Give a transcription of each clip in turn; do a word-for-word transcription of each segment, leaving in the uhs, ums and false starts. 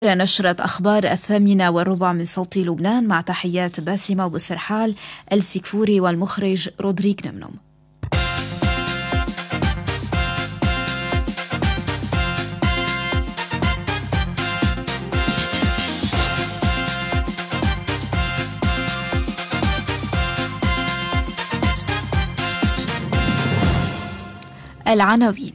نشرة أخبار الثامنة والربع من صوت لبنان، مع تحيات باسمة وبسرحال السكفوري والمخرج رودريك نمنم. العناوين: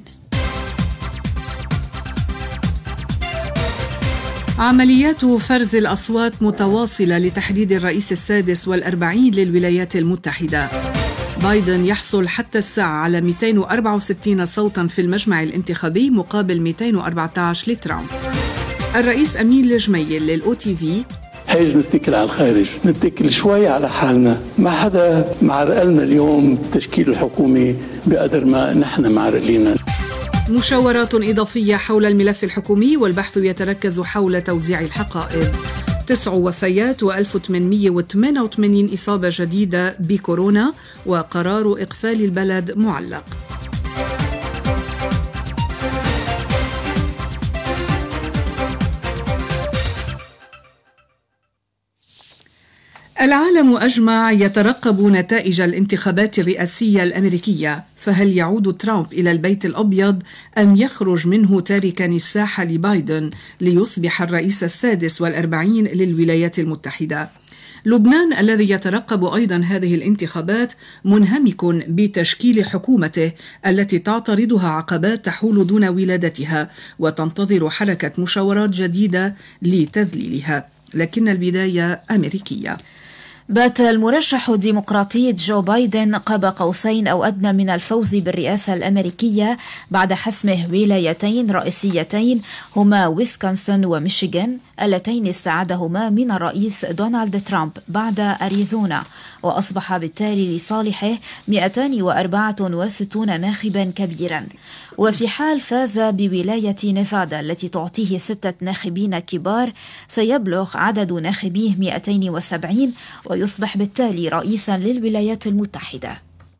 عمليات فرز الأصوات متواصلة لتحديد الرئيس السادس والأربعين للولايات المتحدة. بايدن يحصل حتى الساعة على مئتين وأربعة وستين صوتا في المجمع الانتخابي مقابل مئتين وأربعة عشر لترامب. الرئيس أمين الجميل للأو تي في: هيج نتكل على الخارج، نتكل شوي على حالنا، ما حدا معرقلنا اليوم تشكيل الحكومة بقدر ما نحن معرقلينا. مشاورات إضافية حول الملف الحكومي، والبحث يتركز حول توزيع الحقائب. تسع وفيات وألف وثمانمئة وثمانية وثمانين إصابة جديدة بكورونا، وقرار إقفال البلد معلق. العالم أجمع يترقب نتائج الانتخابات الرئاسية الأمريكية، فهل يعود ترامب إلى البيت الأبيض أم يخرج منه تاركا الساحة لبايدن ليصبح الرئيس السادس والأربعين للولايات المتحدة؟ لبنان الذي يترقب أيضا هذه الانتخابات منهمك بتشكيل حكومته التي تعترضها عقبات تحول دون ولادتها، وتنتظر حركة مشاورات جديدة لتذليلها، لكن البداية أمريكية. بات المرشح الديمقراطي جو بايدن قاب قوسين أو أدنى من الفوز بالرئاسة الأمريكية بعد حسمه ولايتين رئيسيتين هما ويسكونسن وميشيغان، اللتين استعادهما من الرئيس دونالد ترامب بعد أريزونا، وأصبح بالتالي لصالحه مئتين وأربعة وستين ناخبا كبيرا. وفي حال فاز بولاية نيفادا التي تعطيه ستة ناخبين كبار، سيبلغ عدد ناخبيه مئتين وسبعين ويصبح بالتالي رئيسا للولايات المتحدة.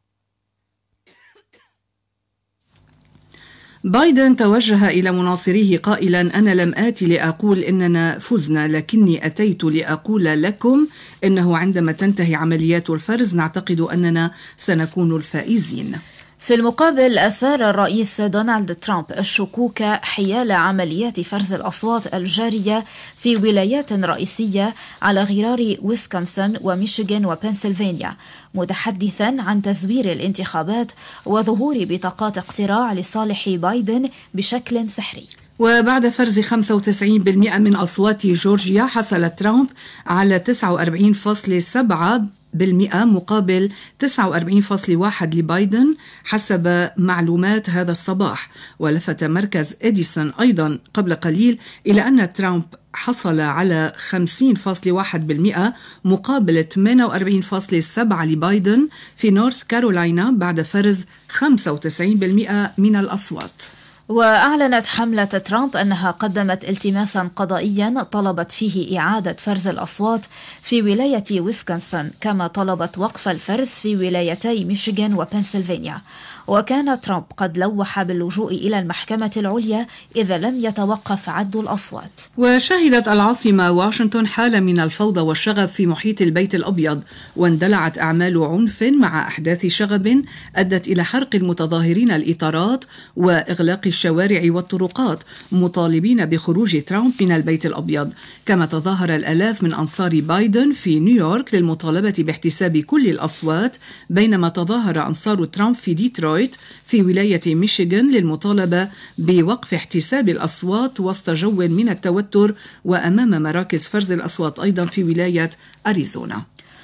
بايدن توجه إلى مناصريه قائلا: أنا لم آتي لأقول إننا فزنا، لكني أتيت لأقول لكم إنه عندما تنتهي عمليات الفرز نعتقد أننا سنكون الفائزين. في المقابل، أثار الرئيس دونالد ترامب الشكوك حيال عمليات فرز الأصوات الجارية في ولايات رئيسية على غرار ويسكونسن وميشيغان وبنسلفانيا، متحدثا عن تزوير الانتخابات وظهور بطاقات اقتراع لصالح بايدن بشكل سحري. وبعد فرز خمسة وتسعين بالمئة من أصوات جورجيا، حصل ترامب على تسعة وأربعين فاصلة سبعة بالمئة مقابل تسعة وأربعين فاصلة واحد لبايدن حسب معلومات هذا الصباح. ولفت مركز إديسون أيضا قبل قليل إلى أن ترامب حصل على خمسين فاصلة واحد بالمئة مقابل ثمانية وأربعين فاصلة سبعة لبايدن في نورث كارولاينا بعد فرز خمسة وتسعين بالمئة من الأصوات. وأعلنت حملة ترامب أنها قدمت التماسا قضائيا طلبت فيه إعادة فرز الأصوات في ولاية ويسكونسن، كما طلبت وقف الفرز في ولايتي ميشيغان وبنسلفانيا. وكان ترامب قد لوح باللجوء إلى المحكمة العليا إذا لم يتوقف عد الأصوات. وشهدت العاصمة واشنطن حالة من الفوضى والشغب في محيط البيت الأبيض، واندلعت أعمال عنف مع أحداث شغب أدت إلى حرق المتظاهرين الإطارات وإغلاق الشوارع والطرقات مطالبين بخروج ترامب من البيت الأبيض. كما تظاهر الآلاف من أنصار بايدن في نيويورك للمطالبة باحتساب كل الأصوات، بينما تظاهر أنصار ترامب في ديترويت في ولاية ميشيغان للمطالبة بوقف احتساب الأصوات وسط جو من التوتر، وأمام مراكز فرز الأصوات أيضا في ولاية أريزونا.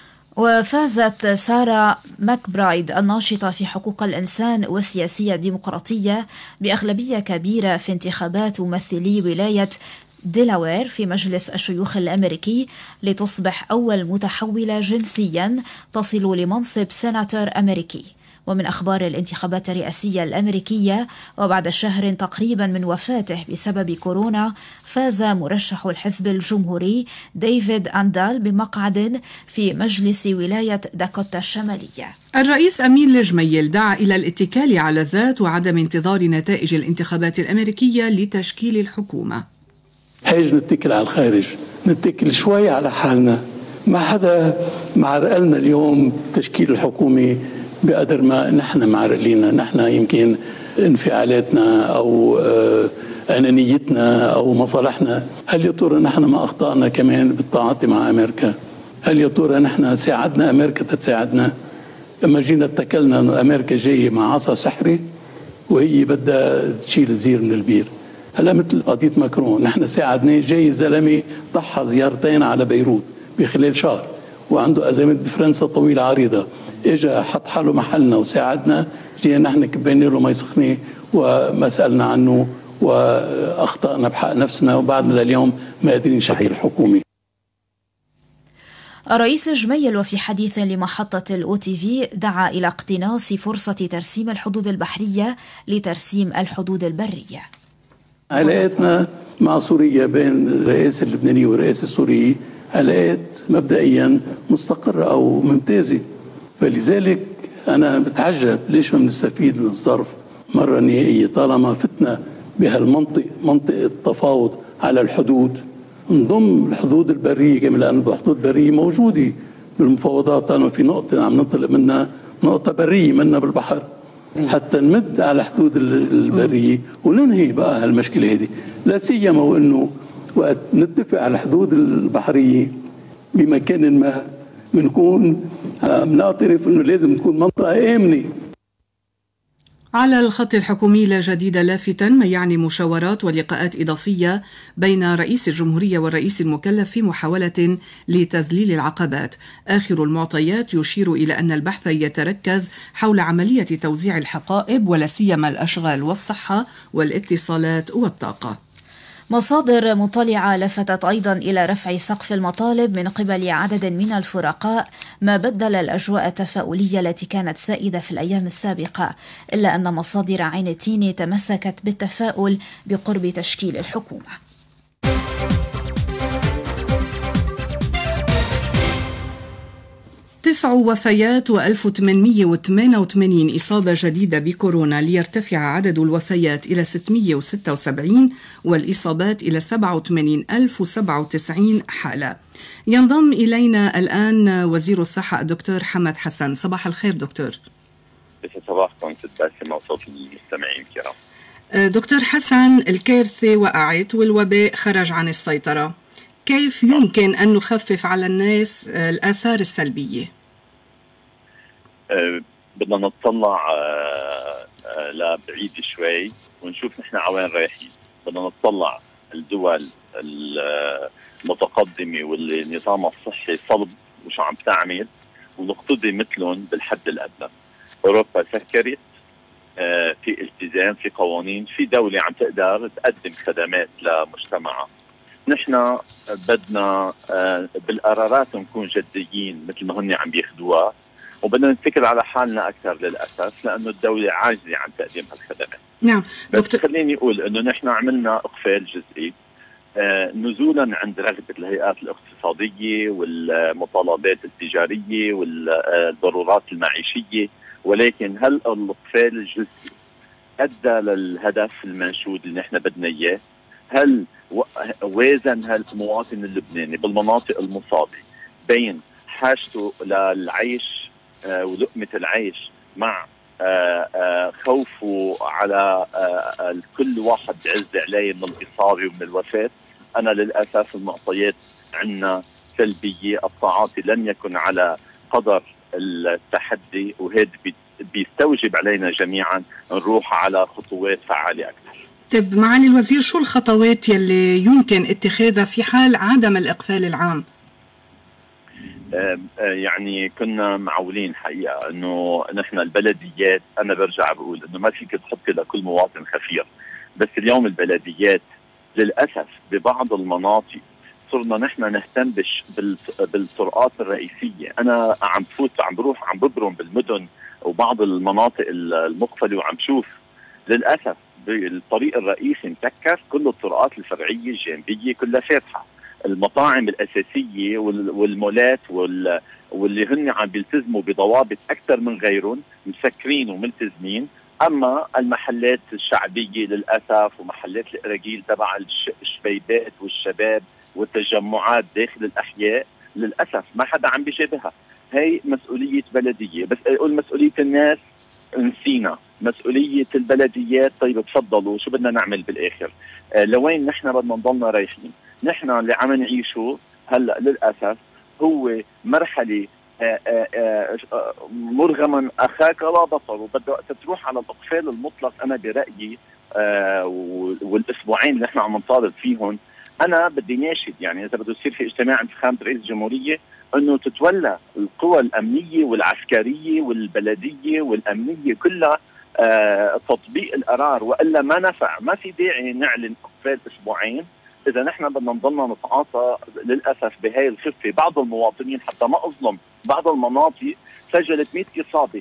وفازت سارة ماكبرايد الناشطة في حقوق الإنسان والسياسية ديمقراطية بأغلبية كبيرة في انتخابات ممثلي ولاية ديلاوير في مجلس الشيوخ الأمريكي، لتصبح أول متحولة جنسيا تصل لمنصب سيناتور أمريكي. ومن أخبار الانتخابات الرئاسية الأمريكية، وبعد شهر تقريبا من وفاته بسبب كورونا، فاز مرشح الحزب الجمهوري ديفيد أندال بمقعد في مجلس ولاية داكوتا الشمالية. الرئيس أمين الجميل دعا إلى الاتكال على الذات وعدم انتظار نتائج الانتخابات الأمريكية لتشكيل الحكومة. حاج نتكل على الخارج، نتكل شوي على حالنا. ما حدا معرقلنا اليوم التشكيل الحكومي بقدر ما نحن معرقلينا. نحن يمكن انفعالاتنا أو أنانيتنا أو مصالحنا. هل يا ترى نحن ما أخطأنا كمان بالتعاطي مع أمريكا؟ هل يا ترى نحن ساعدنا أمريكا تتساعدنا؟ لما جينا اتكلنا أن أمريكا جاية مع عصا سحري وهي بدها تشيل الزير من البير. هلا مثل قضية ماكرون، نحن ساعدناه، جاي زلمة ضحى زيارتين على بيروت بخلال شهر وعنده أزمات بفرنسا طويلة عريضة، اجى حط حاله محلنا وساعدنا، جينا نحن كبينا له ما يسخنه وما سألنا عنه وأخطأنا بحق نفسنا وبعدنا لليوم ما قادرين نشكل حكومي. الرئيس جميل وفي حديث لمحطة الأو تي في دعا إلى اقتناص فرصة ترسيم الحدود البحرية لترسيم الحدود البرية. علاقاتنا مع سوريا بين الرئاسة اللبنانية والرئاسة السورية علاقات مبدئيا مستقرة أو ممتازة، فلذلك أنا بتعجب ليش ما بنستفيد من الظرف مرة نهائية طالما فتنا بهالمنطق، منطقة التفاوض على الحدود، نضم الحدود البرية كمان، لأن الحدود البرية موجودة بالمفاوضات طالما في نقطة عم ننطلق منها نقطة برية منا بالبحر، حتى نمد على الحدود البرية وننهي بقى هالمشكلة هذه. لا سيما وأنه وقت نتفق على الحدود البحرية بمكان ما بنكون بنعترف أنه لازم تكون منطقة آمنة. على الخط الحكومي لا جديد لافتا ما يعني مشاورات ولقاءات إضافية بين رئيس الجمهورية والرئيس المكلف في محاولة لتذليل العقبات. آخر المعطيات يشير إلى أن البحث يتركز حول عملية توزيع الحقائب ولا سيما الأشغال والصحة والاتصالات والطاقة. مصادر مطلعة لفتت أيضا إلى رفع سقف المطالب من قبل عدد من الفرقاء، ما بدل الأجواء التفاؤلية التي كانت سائدة في الأيام السابقة، إلا أن مصادر عين التين تمسكت بالتفاؤل بقرب تشكيل الحكومة. تسع وفيات وألف وثمانمئة وثمانية وثمانين إصابة جديدة بكورونا ليرتفع عدد الوفيات إلى ستمئة وستة وسبعين والإصابات إلى سبعة وثمانين ألف وسبعة وتسعين حالة. ينضم إلينا الآن وزير الصحة الدكتور حمد حسن. صباح الخير دكتور. صباحكم ست باسم وصوت المستمعين الكرام. دكتور حسن، الكارثة وقعت والوباء خرج عن السيطرة، كيف يمكن أن نخفف على الناس الآثار السلبية؟ أه بدنا نطلع أه أه لبعيد شوي ونشوف نحن عوين رايحين. بدنا نطلع الدول المتقدمة واللي نظامها الصحي صلب وشو عم تعمل ونقتضي مثلهم بالحد الأدنى. أوروبا سكرت، أه في التزام، في قوانين، في دولة عم تقدر تقدم خدمات لمجتمعها. نحن بدنا بالقرارات نكون جديين مثل ما هن عم بياخدوها، وبدنا نتكل على حالنا اكثر للاسف لانه الدوله عاجزه عن تقديم هالخدمات. نعم بس خليني اقول انه نحن عملنا اقفال جزئي نزولا عند رغبه الهيئات الاقتصاديه والمطالبات التجاريه والضرورات المعيشيه، ولكن هل الاقفال الجزئي ادى للهدف المنشود اللي نحن بدنا اياه؟ هل وازن هالمواطن اللبناني بالمناطق المصابة بين حاجته للعيش آه ولقمة العيش مع آه آه خوفه على آه كل واحد بعز عليه من الإصابة ومن الوفاة؟ أنا للأسف المعطيات عنا سلبية، التعاطي لم يكن على قدر التحدي، وهذا بيستوجب علينا جميعا نروح على خطوات فعالة أكثر. طيب معالي الوزير، شو الخطوات يلي يمكن اتخاذها في حال عدم الإقفال العام؟ يعني كنا معولين حقيقة انه نحن البلديات، انا برجع بقول انه ما فيك تحطي لكل مواطن خفير، بس اليوم البلديات للأسف ببعض المناطق صرنا نحن نهتم بالطرقات الرئيسية. انا عم بفوت عم بروح عم ببرم بالمدن وبعض المناطق المقفلة وعم شوف للأسف الطريق الرئيسي مسكر، كل الطرقات الفرعية الجانبية كلها فاتحة، المطاعم الأساسية والمولات واللي هن عم بيلتزموا بضوابط أكثر من غيرهم مسكرين وملتزمين، اما المحلات الشعبيه للاسف ومحلات القراقيل تبع الشبيبات والشباب والتجمعات داخل الاحياء للاسف ما حدا عم بيشبهها. هي مسؤوليه بلديه، بس اقول مسؤوليه الناس نسينا مسؤوليه البلديات. طيب تفضلوا شو بدنا نعمل بالاخر؟ آه لوين نحن بدنا نضلنا رايحين؟ نحن اللي عم نعيشه هلا للاسف هو مرحله آآ آآ مرغما اخاك لا بصر، وبدها وقت تروح على الاقفال المطلق. انا برايي والاسبوعين اللي نحن عم نطالب فيهم، انا بدي ناشد يعني اذا بده يصير في اجتماع انتخابات رئيس الجمهوريه انه تتولى القوى الامنيه والعسكريه والبلديه والامنيه كلها آه تطبيق القرار، والا ما نفع. ما في داعي نعلن اقفال اسبوعين اذا نحن بدنا نضلنا نتعاطى للاسف بهاي الخفه. بعض المواطنين حتى ما اظلم، بعض المناطق سجلت مئة اصابه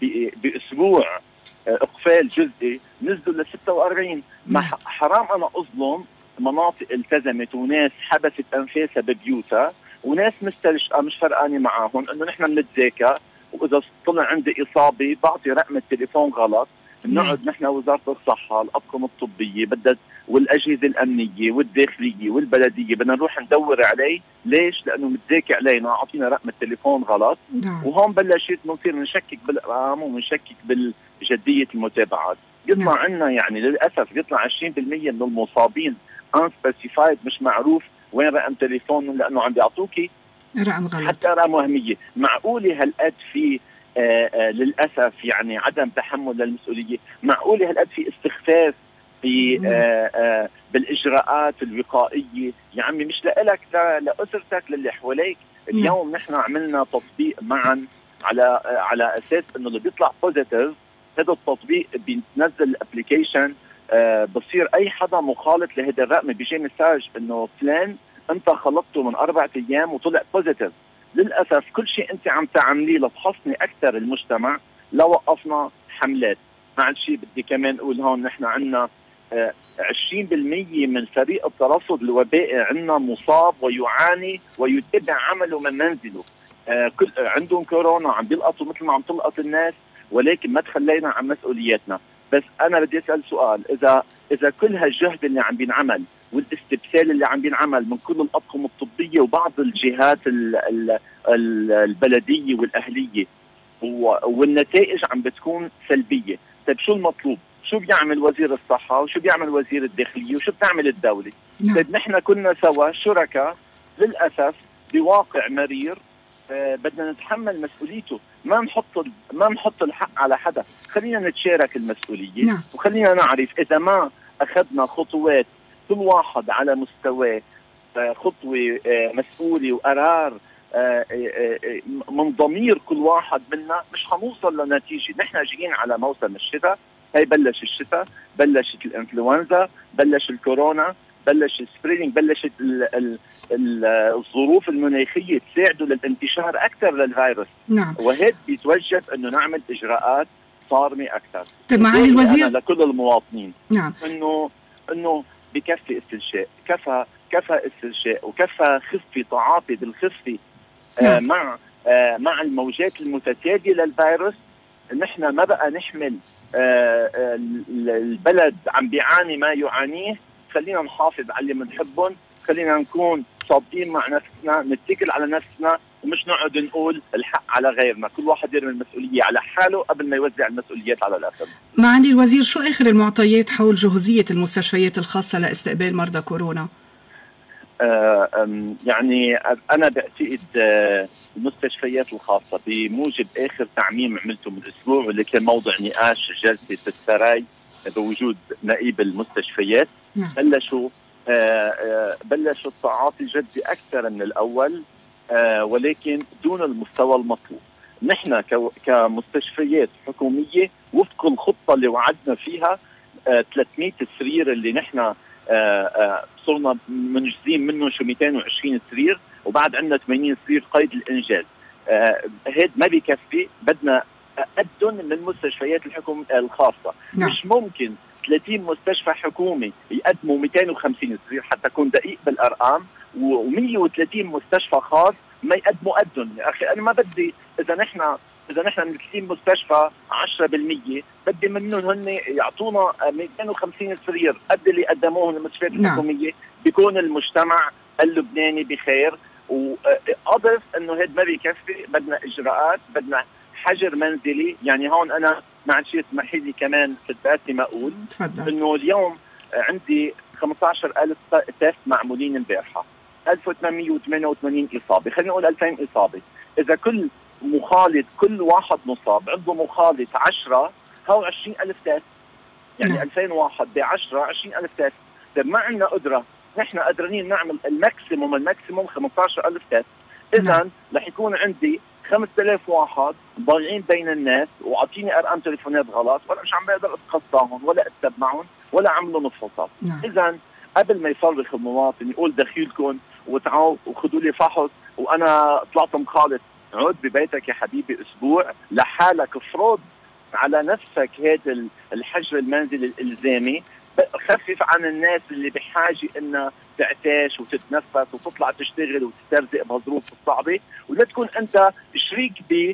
باسبوع اقفال جزئي نزلوا ل ستة وأربعين. ما حرام انا اظلم مناطق التزمت وناس حبست انفاسها ببيوتها وناس مستلجئه مش فرقانه معاهم انه نحن بنتذاكى، واذا طلع عندي اصابه بعطي رقم التليفون غلط، بنقعد نحن وزاره الصحه الاطقم الطبيه بدها والاجهزه الامنيه والداخليه والبلديه بدنا نروح ندور عليه. ليش؟ لانه متذاكى علينا، اعطينا رقم التليفون غلط. نعم. وهون بلشت بنصير نشكك بالارقام ونشكك بجديه المتابعات. يطلع نعم. عنا يعني للاسف يطلع عشرين بالمئة من المصابين unspecified، مش معروف وين رقم تليفونهم لانه عم بيعطوكي رقم غلط، حتى رقم وهميه. معقوله هالقد في آآ آآ للاسف يعني عدم تحمل للمسؤوليه؟ معقوله هالقد في استخفاف في آآ آآ بالاجراءات الوقائيه؟ يا عمي مش لك، لاسرتك، للي حواليك. اليوم نحن عملنا تطبيق معا على على اساس انه اللي بيطلع بوزيتيف هذا التطبيق بينزل الابلكيشن، آه بصير اي حدا مخالط لهذا الرقم بيجي مساج انه فلان انت خلطته من اربع ايام وطلع بوزيتيف. للاسف كل شيء انت عم تعمليه لتحصني اكثر المجتمع لوقفنا حملات. مع الشيء بدي كمان اقول هون نحن عندنا آه عشرين بالمئة من فريق الترصد الوبائي عندنا مصاب ويعاني ويتبع عمله من منزله. آه كل عندهم كورونا عم بيلقطوا مثل ما عم تلقط الناس، ولكن ما تخلينا عن مسؤولياتنا. بس انا بدي اسال سؤال، اذا اذا كل هالجهد اللي عم بينعمل والاستبسال اللي عم بينعمل من كل الاطقم الطبيه وبعض الجهات ال ال ال البلديه والاهليه والنتائج عم بتكون سلبيه، طيب شو المطلوب؟ شو بيعمل وزير الصحه وشو بيعمل وزير الداخليه وشو بتعمل الدوله؟ طيب نحن كنا سوا شركاء للاسف بواقع مرير. آه بدنا نتحمل مسؤوليته، ما نحط ما نحط الحق على حدا، خلينا نتشارك المسؤوليه. نعم. وخلينا نعرف اذا ما اخذنا خطوات كل واحد على مستواه، آه خطوه آه مسؤوله وقرار آه آه من ضمير كل واحد منا، مش حنوصل لنتيجه. نحن جايين على موسم الشتاء، هي بلش الشتاء، بلشت الانفلونزا، بلش الكورونا، بلش السبرينج، بلشت ال ال ال الظروف المناخيه تساعده للانتشار اكثر للفيروس. نعم. وهذا بيتوجب انه نعمل اجراءات صارمه اكثر. طيب معالي الوزير لكل المواطنين نعم انه انه بكفي استنشاء، كفى كفى استنشاء وكفى خفه تعاطي بالخفه نعم. آه مع آه مع الموجات المتتاليه للفيروس. نحن ما بقى نحمل آه آه البلد عم بيعاني ما يعانيه. خلينا نحافظ على اللي بنحبهم، خلينا نكون صادقين مع نفسنا، نتكل على نفسنا ومش نقعد نقول الحق على غيرنا. كل واحد يرمي المسؤوليه على حاله قبل ما يوزع المسؤوليات على الاخر. معالي الوزير، شو اخر المعطيات حول جهوزيه المستشفيات الخاصه لاستقبال مرضى كورونا؟ آه يعني انا بعتقد آه المستشفيات الخاصه بموجب اخر تعميم عملته من اسبوع واللي كان موضع نقاش جلسه السراي بوجود نائب المستشفيات، نعم. بلشوا آه آه بلشوا التعاطي جدي اكثر من الاول، آه ولكن دون المستوى المطلوب. نحن كمستشفيات حكوميه وفق الخطه اللي وعدنا فيها آه ثلاثمئة سرير اللي نحن آه آه صرنا منجزين منه شو مئتين وعشرين سرير، وبعد عندنا ثمانين سرير قيد الانجاز. آه هيد ما بيكفي، بدنا قدن من المستشفيات الحكوميه الخاصه. نعم. مش ممكن ثلاثين مستشفى حكومي يقدموا مئتين وخمسين سرير حتى اكون دقيق بالارقام، ومئة وثلاثين مستشفى خاص ما يقدموا قدن. يا اخي انا ما بدي، اذا نحن اذا نحن بنسليم مستشفى عشرة بالمية بدي منهم هن يعطونا مئتين وخمسين سرير قد اللي قدموه المستشفيات الحكوميه، بيكون المجتمع اللبناني بخير. واضف انه هذا ما بيكفي، بدنا اجراءات، بدنا حجر منزلي. يعني هون انا ما عاد شيء اسمحي لي كمان في الباتي ما اقول انه اليوم عندي خمسة عشر ألف تيست معمولين البارحه، ألف وثمانمئة وثمانية وثمانين اصابه، خلينا نقول ألفين اصابه. اذا كل مخالط كل واحد مصاب عنده مخالط عشرة، هو عشرين ألف تيست، يعني نعم. ألفين واحد بعشرة عشرين ألف تيست. طيب ما عندنا قدره، نحن قادرين نعمل الماكسيموم الماكسيموم خمسة عشر ألف تيست. اذا نعم. رح يكون عندي خمسة آلاف واحد ضايعين بين الناس، وعطيني ارقام تليفونات غلط، ولا مش عم بقدر اتخطاهم ولا اتبعهم ولا اعمل فحوصات. نعم. اذا قبل ما يصرخ المواطن يقول دخيلكم وتعالوا وخذوا لي فحص وانا طلعت مخالط، عود ببيتك يا حبيبي اسبوع لحالك، افرض على نفسك هذا الحجر المنزلي الالزامي، خفف عن الناس اللي بحاجه انها تعتاش وتتنفس وتطلع تشتغل وتسترزق بهالظروف الصعبه، ولا تكون انت شريك ب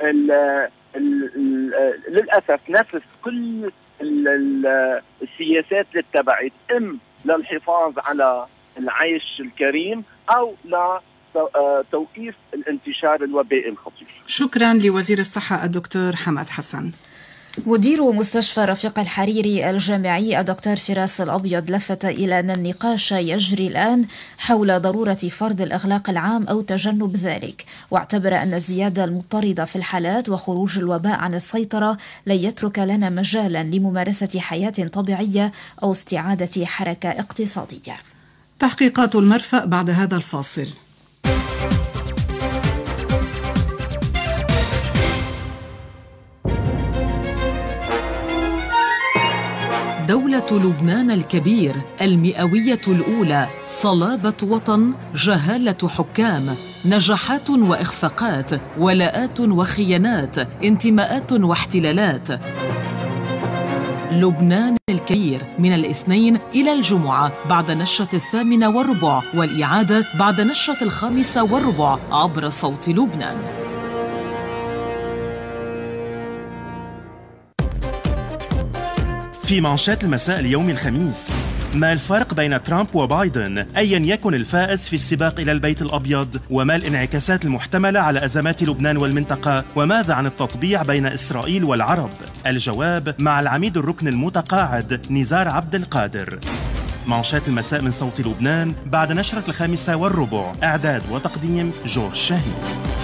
للاسف نفس كل السياسات اللي اتبعت، ام للحفاظ على العيش الكريم او ل توقيف الانتشار الوبائي الخطير. شكرا لوزير الصحة الدكتور حماد حسن. مدير مستشفى رفيق الحريري الجامعي الدكتور فراس الأبيض لفت إلى أن النقاش يجري الآن حول ضرورة فرض الإغلاق العام أو تجنب ذلك، واعتبر أن الزيادة المضطردة في الحالات وخروج الوباء عن السيطرة لن يترك لنا مجالا لممارسة حياة طبيعية أو استعادة حركة اقتصادية. تحقيقات المرفأ بعد هذا الفاصل. دولة لبنان الكبير، المئوية الأولى، صلابة وطن، جهالة حكام، نجاحات وإخفاقات، ولاءات وخيانات، انتماءات واحتلالات. لبنان الكبير من الاثنين إلى الجمعة بعد نشرة الثامنة والربع، والإعادة بعد نشرة الخامسة والربع عبر صوت لبنان. في مانشات المساء اليوم الخميس: ما الفرق بين ترامب وبايدن؟ أيا يكن الفائز في السباق إلى البيت الأبيض؟ وما الانعكاسات المحتملة على أزمات لبنان والمنطقة؟ وماذا عن التطبيع بين إسرائيل والعرب؟ الجواب مع العميد الركن المتقاعد نزار عبد القادر. مانشات المساء من صوت لبنان بعد نشرة الخامسة والربع، إعداد وتقديم جورج شاهين.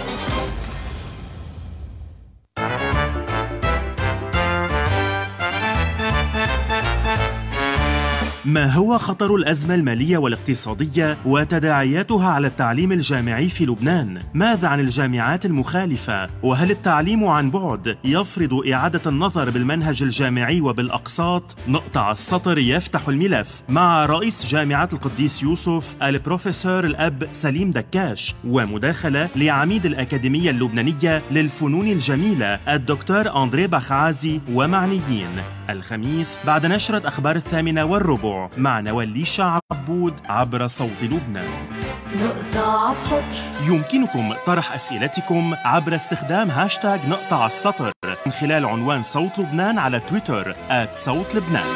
ما هو خطر الأزمة المالية والاقتصادية وتداعياتها على التعليم الجامعي في لبنان؟ ماذا عن الجامعات المخالفة؟ وهل التعليم عن بعد يفرض إعادة النظر بالمنهج الجامعي وبالأقساط؟ نقطع السطر يفتح الملف مع رئيس جامعة القديس يوسف البروفيسور الأب سليم دكاش، ومداخلة لعميد الأكاديمية اللبنانية للفنون الجميلة الدكتور أندري بخعازي ومعنيين. الخميس بعد نشرة أخبار الثامنة والربع مع نواليشا عبود عبر صوت لبنان. نقطع السطر. يمكنكم طرح أسئلتكم عبر استخدام هاشتاج نقطع السطر من خلال عنوان صوت لبنان على تويتر آت صوت لبنان.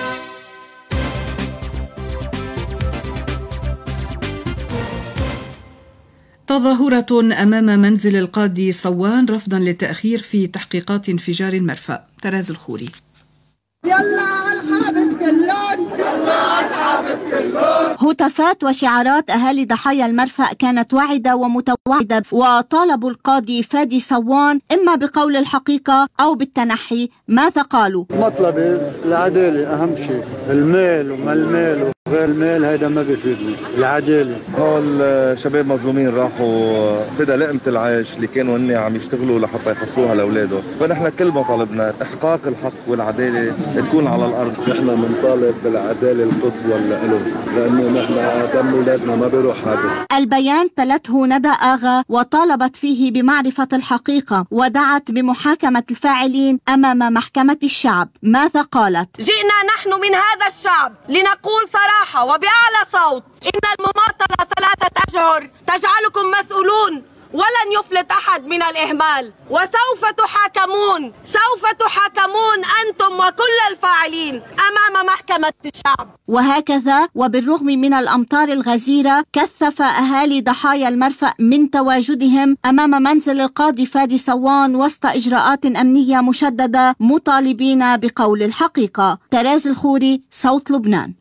تظاهرة أمام منزل القاضي صوان رفضا للتأخير في تحقيقات انفجار المرفأ. تراز الخوري. يلا الحابس كلون، يلا الحابس كلون. هتافات وشعارات أهالي ضحايا المرفأ كانت واعدة ومتوعدة، وطالبوا القاضي فادي صوان إما بقول الحقيقة أو بالتنحي. ماذا قالوا؟ مطلبي العدالة أهم شيء، المال وما المال وغير المال هذا ما بيفيدني، العدالة. هول شباب مظلومين راحوا فدا لقمة العيش اللي كانوا هن عم يشتغلوا لحتى يحصلوها لأولادهم، فنحن كل مطالبنا إحقاق الحق والعدالة تكون على الأرض. نحن بنطالب بالعدالة القصوى لهم، لأنه نحن دم أولادنا ما بيروح هذا. البيان تلته ندى آغا وطالبت فيه بمعرفة الحقيقة، ودعت بمحاكمة الفاعلين أمام محكمة الشعب. ماذا قالت؟ جئنا نحن من هذا الشعب لنقول صراحة وبأعلى صوت إن المماطلة ثلاثة أشهر تجعلكم مسؤولون ولن يفلت أحد من الإهمال، وسوف تحاكمون سوف تحاكمون أنتم وكل الفاعلين أمام محكمة الشعب. وهكذا وبالرغم من الأمطار الغزيرة كثف أهالي ضحايا المرفأ من تواجدهم أمام منزل القاضي فادي صوان وسط إجراءات أمنية مشددة مطالبين بقول الحقيقة. تراز الخوري، صوت لبنان.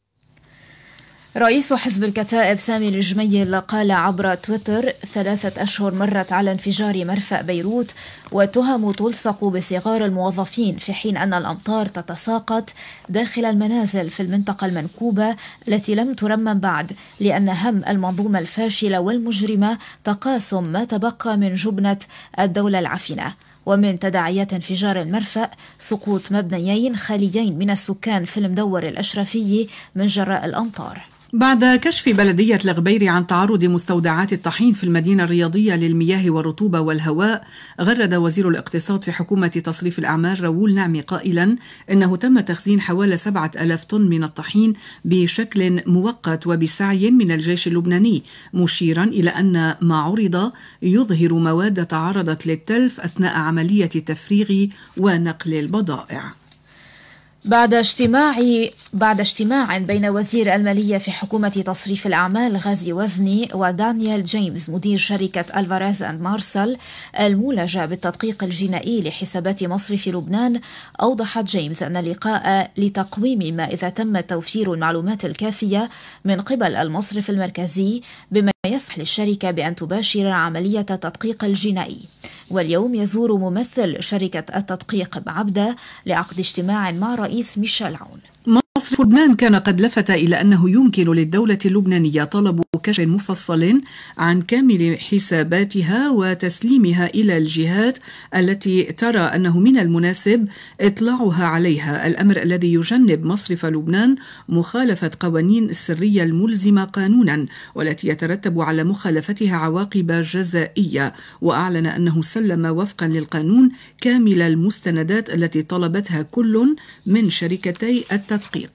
رئيس حزب الكتائب سامي الجميل قال عبر تويتر: ثلاثة أشهر مرت على انفجار مرفأ بيروت وتهم تلصق بصغار الموظفين، في حين أن الأمطار تتساقط داخل المنازل في المنطقة المنكوبة التي لم ترمم بعد، لأن هم المنظومة الفاشلة والمجرمة تقاسم ما تبقى من جبنة الدولة العفنة. ومن تداعيات انفجار المرفأ سقوط مبنيين خاليين من السكان في المدور الأشرفي من جراء الأمطار. بعد كشف بلدية الغبير عن تعرض مستودعات الطحين في المدينة الرياضية للمياه والرطوبة والهواء، غرد وزير الاقتصاد في حكومة تصريف الأعمال راؤول نعمي قائلا إنه تم تخزين حوالي سبعة آلاف طن من الطحين بشكل مؤقت وبسعي من الجيش اللبناني، مشيرا إلى أن ما عرض يظهر مواد تعرضت للتلف أثناء عملية تفريغ ونقل البضائع. بعد اجتماع بعد اجتماع بين وزير المالية في حكومة تصريف الأعمال غازي وزني ودانيال جيمس مدير شركة ألفاريز أند مارسل المولجة بالتدقيق الجنائي لحسابات مصرف لبنان، أوضحت جيمس أن اللقاء لتقويم ما إذا تم توفير المعلومات الكافية من قبل المصرف المركزي بما يسمح للشركة بأن تباشر عملية التدقيق الجنائي. واليوم يزور ممثل شركة التدقيق بعبدة لعقد اجتماع مع رئيس ميشيل عون. مصرف لبنان كان قد لفت إلى أنه يمكن للدولة اللبنانية طلب كشف مفصل عن كامل حساباتها وتسليمها إلى الجهات التي ترى أنه من المناسب إطلاعها عليها، الأمر الذي يجنب مصرف لبنان مخالفة قوانين السرية الملزمة قانونا والتي يترتب على مخالفتها عواقب جزائية. وأعلن أنه سلم وفقا للقانون كامل المستندات التي طلبتها كل من شركتي التدقيق.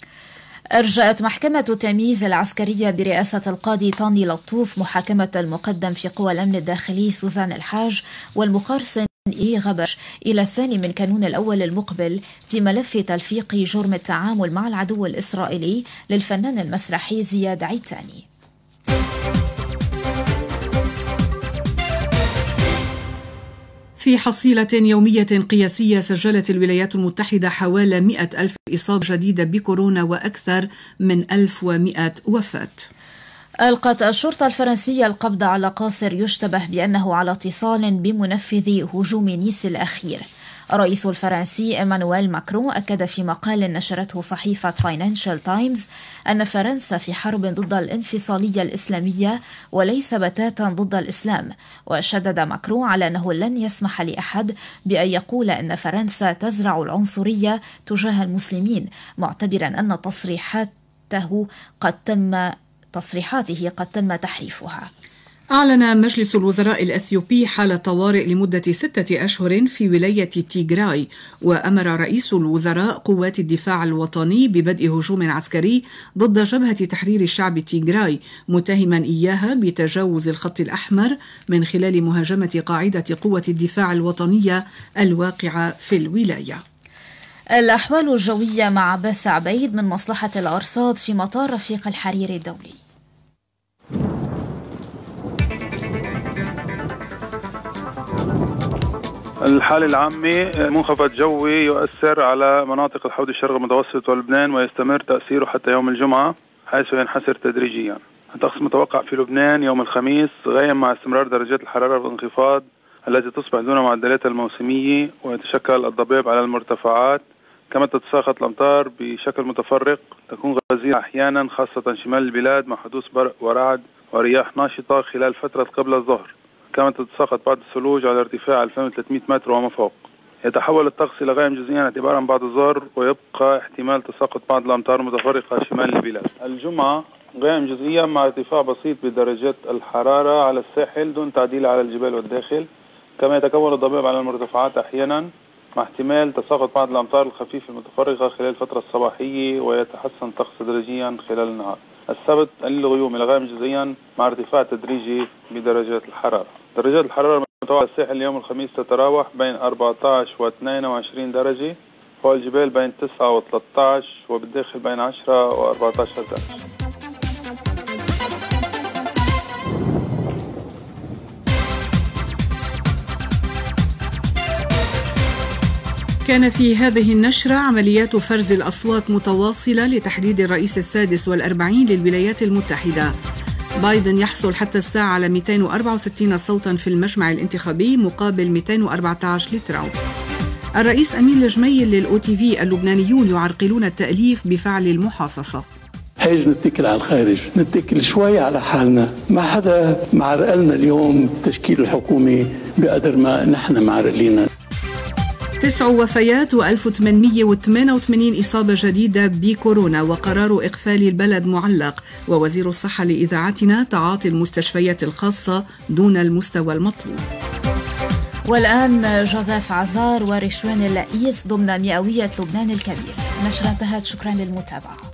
أرجأت محكمة التمييز العسكرية برئاسة القاضي طاني لطوف محاكمة المقدم في قوى الأمن الداخلي سوزان الحاج والمقرصن إي غبش إلى الثاني من كانون الأول المقبل في ملف تلفيق جرم التعامل مع العدو الإسرائيلي للفنان المسرحي زياد عيتاني. في حصيلة يومية قياسية سجلت الولايات المتحدة حوالي مئة ألف إصابة جديدة بكورونا وأكثر من ألف ومئة وفاة. ألقت الشرطة الفرنسية القبض على قاصر يشتبه بأنه على اتصال بمنفذ هجوم نيس الأخير. الرئيس الفرنسي إيمانويل ماكرون أكد في مقال نشرته صحيفة فاينانشال تايمز أن فرنسا في حرب ضد الانفصالية الإسلامية وليس بتاتا ضد الإسلام. وشدد ماكرون على أنه لن يسمح لأحد بأن يقول أن فرنسا تزرع العنصرية تجاه المسلمين، معتبرا أن تصريحاته قد تم تصريحاته قد تم تحريفها. أعلن مجلس الوزراء الأثيوبي حالة طوارئ لمدة ستة أشهر في ولاية تيغراي، وأمر رئيس الوزراء قوات الدفاع الوطني ببدء هجوم عسكري ضد جبهة تحرير الشعب تيغراي، متهما إياها بتجاوز الخط الأحمر من خلال مهاجمة قاعدة قوة الدفاع الوطنية الواقعة في الولاية. الأحوال الجوية مع عباس عبيد من مصلحة الأرصاد في مطار رفيق الحريري الدولي. الحالة العامة منخفض جوي يؤثر على مناطق الحوض الشرقي المتوسط ولبنان ويستمر تأثيره حتى يوم الجمعة حيث ينحسر تدريجيا. الطقس متوقع في لبنان يوم الخميس غيم مع استمرار درجات الحرارة والانخفاض التي تصبح دون معدلاتها الموسمية، ويتشكل الضباب على المرتفعات، كما تتساقط الأمطار بشكل متفرق تكون غزيرة أحيانا خاصة شمال البلاد مع حدوث برق ورعد ورياح ناشطة خلال فترة قبل الظهر، كما تتساقط بعض الثلوج على ارتفاع ألفين وثلاثمئة متر وما فوق. يتحول الطقس إلى غائم جزئيا اعتبارا بعد الظهر، ويبقى احتمال تساقط بعض الأمطار المتفرقة شمال البلاد. الجمعة غائم جزئيا مع ارتفاع بسيط بدرجات الحرارة على الساحل دون تعديل على الجبال والداخل، كما يتكون الضباب على المرتفعات أحيانا مع احتمال تساقط بعض الأمطار الخفيفة المتفرقة خلال الفترة الصباحية، ويتحسن الطقس تدريجيا خلال النهار. السبت الغيوم إلى غائم جزئيا مع ارتفاع تدريجي بدرجات الحرارة. درجات الحرارة المتوقعة الساحل اليوم الخميس تتراوح بين أربعة عشر و اثنين وعشرين درجة، فوق الجبال بين تسعة و ثلاثة عشر، وبالداخل بين عشرة و أربعة عشر درجة. كان في هذه النشرة عمليات فرز الأصوات متواصلة لتحديد الرئيس السادس والأربعين للولايات المتحدة. بايدن يحصل حتى الساعة على مئتين وأربعة وستين صوتا في المجمع الانتخابي مقابل مئتين وأربعة عشر لترامب. الرئيس أمين الجميل للأو تي في: اللبنانيون يعرقلون التأليف بفعل المحاصصة. هيج نتكل على الخارج، نتكل شوي على حالنا، ما حدا معرقلنا اليوم تشكيل الحكومة بقدر ما نحن معرقلينا. تسع وفيات وألف وثمانمئة وثمانية وثمانين إصابة جديدة بكورونا، وقرار إقفال البلد معلق. ووزير الصحة لإذاعتنا: تعاطي المستشفيات الخاصة دون المستوى المطلوب. والآن جوزيف عزار ورشوان اللئيس ضمن مئوية لبنان الكبير. نشرة انتهت، شكرا للمتابعة.